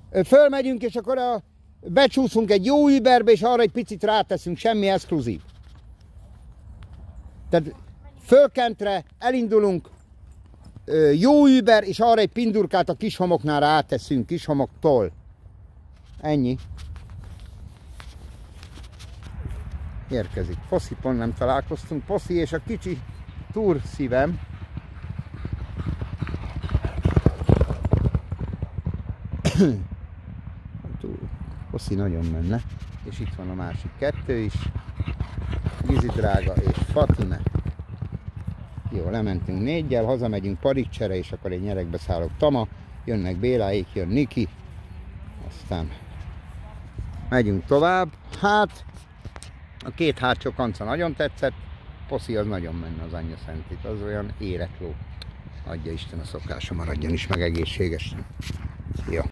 Fölmegyünk, és akkor becsúszunk egy jó Uberbe, és arra egy picit ráteszünk, semmi exkluzív. Tehát fölkentre elindulunk, jó Uber, és arra egy pindurkát a Kishomoknál ráteszünk, Kishomoktól. Ennyi. Érkezik. Poszipon nem találkoztunk. Poszi és a kicsi túr szívem. Poszi nagyon menne. És itt van a másik kettő is. Gizi drága és Fatime. Jó, lementünk 4-jel, hazamegyünk Paricsere, és akkor én nyerekbe szállok Tama. Jönnek Béláék, jön Niki. Aztán megyünk tovább. Hát, a két hátsó kanca nagyon tetszett. Poszi az nagyon menne, az anyja szentit. Az olyan érekló. Adja Isten a szokása, maradjon is meg egészségesen. Jó.